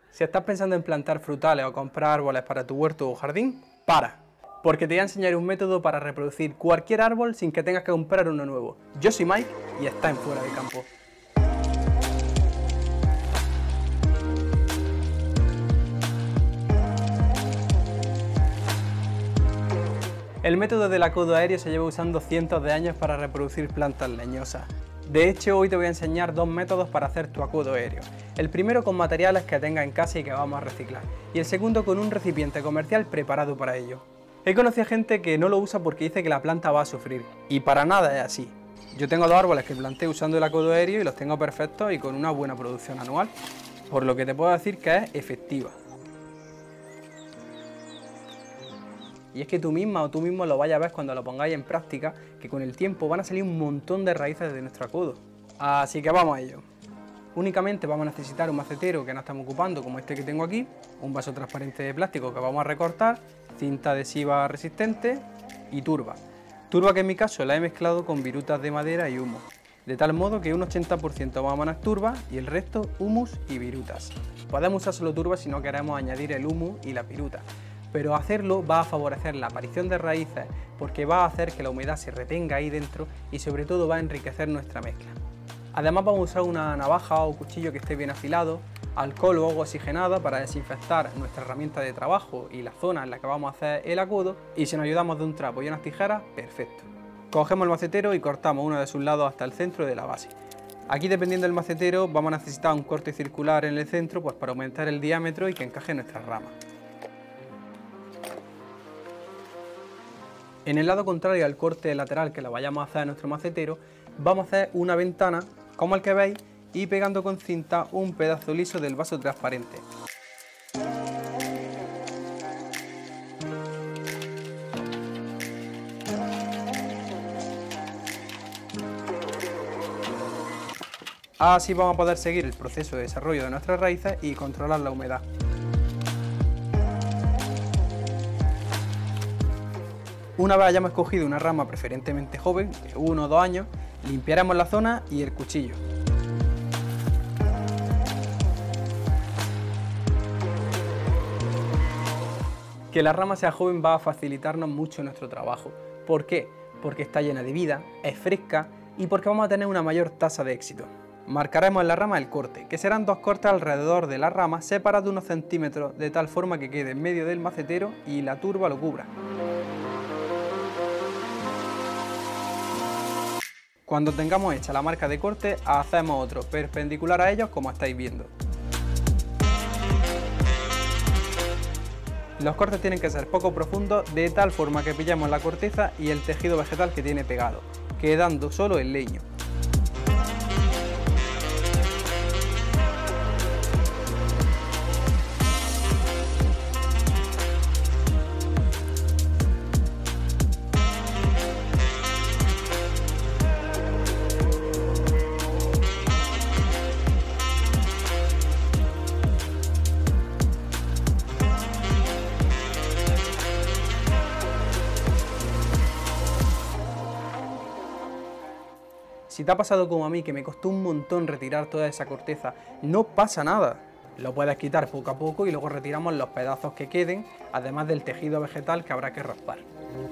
Si estás pensando en plantar frutales o comprar árboles para tu huerto o jardín, para, porque te voy a enseñar un método para reproducir cualquier árbol sin que tengas que comprar uno nuevo. Yo soy Mike y está en Fuera de Campo. El método del acodo aéreo se lleva usando cientos de años para reproducir plantas leñosas. De hecho, hoy te voy a enseñar dos métodos para hacer tu acodo aéreo. El primero con materiales que tengas en casa y que vamos a reciclar, y el segundo con un recipiente comercial preparado para ello. He conocido gente que no lo usa porque dice que la planta va a sufrir, y para nada es así. Yo tengo dos árboles que planté usando el acodo aéreo y los tengo perfectos y con una buena producción anual, por lo que te puedo decir que es efectiva. Y es que tú misma o tú mismo lo vayas a ver cuando lo pongáis en práctica, que con el tiempo van a salir un montón de raíces de nuestro acodo. Así que vamos a ello. Únicamente vamos a necesitar un macetero que no estamos ocupando, como este que tengo aquí, un vaso transparente de plástico que vamos a recortar, cinta adhesiva resistente y turba. Turba que en mi caso la he mezclado con virutas de madera y humus, de tal modo que un 80% vamos a poner turba y el resto humus y virutas. Podemos usar solo turba si no queremos añadir el humus y la viruta, pero hacerlo va a favorecer la aparición de raíces porque va a hacer que la humedad se retenga ahí dentro y sobre todo va a enriquecer nuestra mezcla. Además vamos a usar una navaja o cuchillo que esté bien afilado, alcohol o agua oxigenada para desinfectar nuestra herramienta de trabajo y la zona en la que vamos a hacer el acodo, y si nos ayudamos de un trapo y unas tijeras, perfecto. Cogemos el macetero y cortamos uno de sus lados hasta el centro de la base. Aquí, dependiendo del macetero, vamos a necesitar un corte circular en el centro pues para aumentar el diámetro y que encaje en nuestras ramas. En el lado contrario al corte lateral que le vayamos a hacer a nuestro macetero, vamos a hacer una ventana, como el que veis, y pegando con cinta un pedazo liso del vaso transparente. Así vamos a poder seguir el proceso de desarrollo de nuestras raíces y controlar la humedad. Una vez hayamos escogido una rama preferentemente joven, de 1 o 2 años, limpiaremos la zona y el cuchillo. Que la rama sea joven va a facilitarnos mucho nuestro trabajo. ¿Por qué? Porque está llena de vida, es fresca y porque vamos a tener una mayor tasa de éxito. Marcaremos en la rama el corte, que serán 2 cortes alrededor de la rama separados unos centímetros, de tal forma que quede en medio del macetero y la turba lo cubra. Cuando tengamos hecha la marca de corte, hacemos otro perpendicular a ellos, como estáis viendo. Los cortes tienen que ser poco profundos, de tal forma que pillemos la corteza y el tejido vegetal que tiene pegado, quedando solo el leño. Si te ha pasado como a mí, que me costó un montón retirar toda esa corteza, no pasa nada. Lo puedes quitar poco a poco y luego retiramos los pedazos que queden, además del tejido vegetal que habrá que raspar.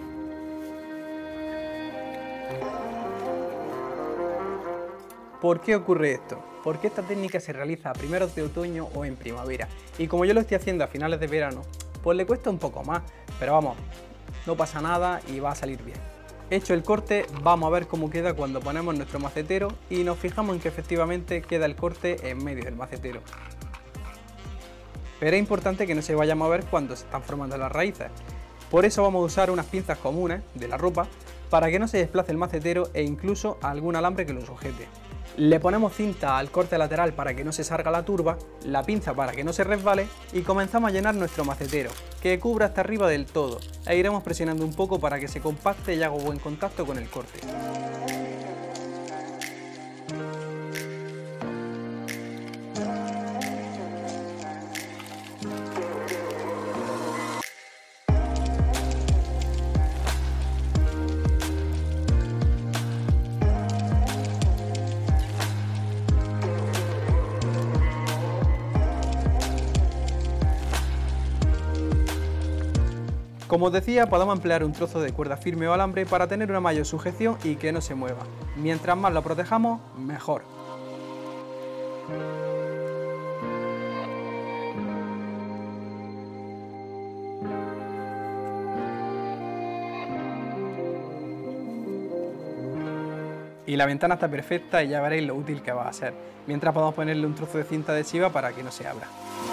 ¿Por qué ocurre esto? Porque esta técnica se realiza a primeros de otoño o en primavera, y como yo lo estoy haciendo a finales de verano, pues le cuesta un poco más, pero vamos, no pasa nada y va a salir bien. Hecho el corte, vamos a ver cómo queda cuando ponemos nuestro macetero y nos fijamos en que efectivamente queda el corte en medio del macetero. Pero es importante que no se vaya a mover cuando se están formando las raíces. Por eso vamos a usar unas pinzas comunes de la ropa para que no se desplace el macetero e incluso algún alambre que lo sujete. Le ponemos cinta al corte lateral para que no se salga la turba, la pinza para que no se resbale y comenzamos a llenar nuestro macetero, que cubra hasta arriba del todo, e iremos presionando un poco para que se compacte y haga buen contacto con el corte. Como os decía, podemos emplear un trozo de cuerda firme o alambre para tener una mayor sujeción y que no se mueva. Mientras más lo protejamos, mejor. Y la ventana está perfecta y ya veréis lo útil que va a ser. Mientras podemos ponerle un trozo de cinta adhesiva para que no se abra.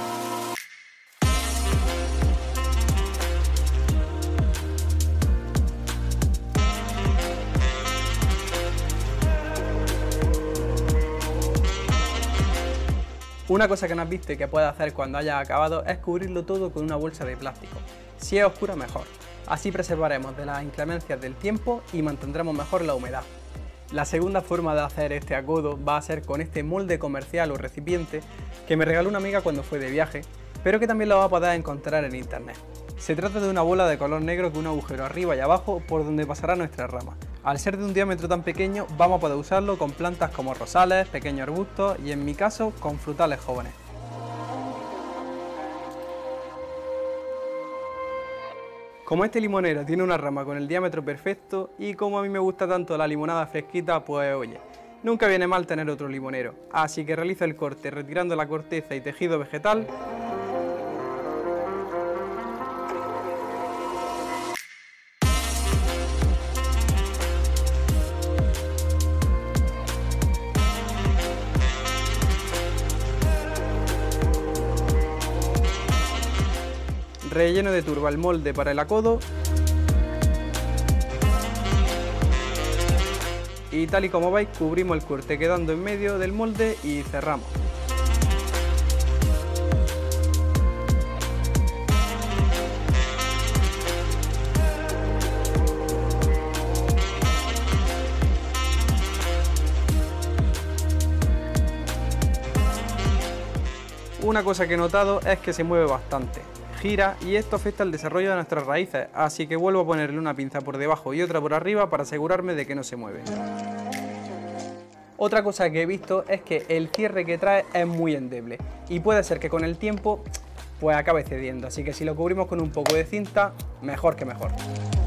Una cosa que no has visto y que puedes hacer cuando hayas acabado es cubrirlo todo con una bolsa de plástico. Si es oscura, mejor. Así preservaremos de las inclemencias del tiempo y mantendremos mejor la humedad. La segunda forma de hacer este acodo va a ser con este molde comercial o recipiente que me regaló una amiga cuando fue de viaje, pero que también lo vas a poder encontrar en internet. Se trata de una bola de color negro con un agujero arriba y abajo por donde pasará nuestra rama. Al ser de un diámetro tan pequeño, vamos a poder usarlo con plantas como rosales, pequeños arbustos y en mi caso con frutales jóvenes. Como este limonero tiene una rama con el diámetro perfecto y como a mí me gusta tanto la limonada fresquita, pues oye, nunca viene mal tener otro limonero. Así que realizo el corte retirando la corteza y tejido vegetal. Relleno de turba el molde para el acodo y tal y como veis cubrimos el corte quedando en medio del molde y cerramos. Una cosa que he notado es que se mueve bastante. Gira y esto afecta al desarrollo de nuestras raíces, así que vuelvo a ponerle una pinza por debajo y otra por arriba para asegurarme de que no se mueve. Otra cosa que he visto es que el cierre que trae es muy endeble y puede ser que con el tiempo pues acabe cediendo, así que si lo cubrimos con un poco de cinta, mejor que mejor.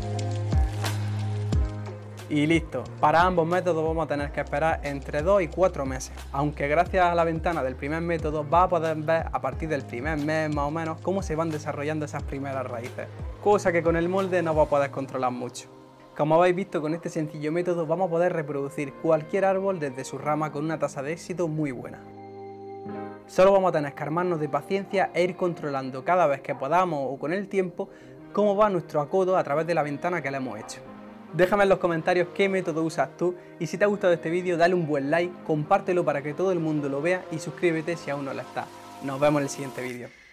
Y listo, para ambos métodos vamos a tener que esperar entre 2 y 4 meses, aunque gracias a la ventana del primer método vas a poder ver a partir del primer mes más o menos cómo se van desarrollando esas primeras raíces, cosa que con el molde no va a poder controlar mucho. Como habéis visto, con este sencillo método vamos a poder reproducir cualquier árbol desde su rama con una tasa de éxito muy buena. Solo vamos a tener que armarnos de paciencia e ir controlando cada vez que podamos o con el tiempo cómo va nuestro acodo a través de la ventana que le hemos hecho. Déjame en los comentarios qué método usas tú y si te ha gustado este vídeo dale un buen like, compártelo para que todo el mundo lo vea y suscríbete si aún no lo estás. Nos vemos en el siguiente vídeo.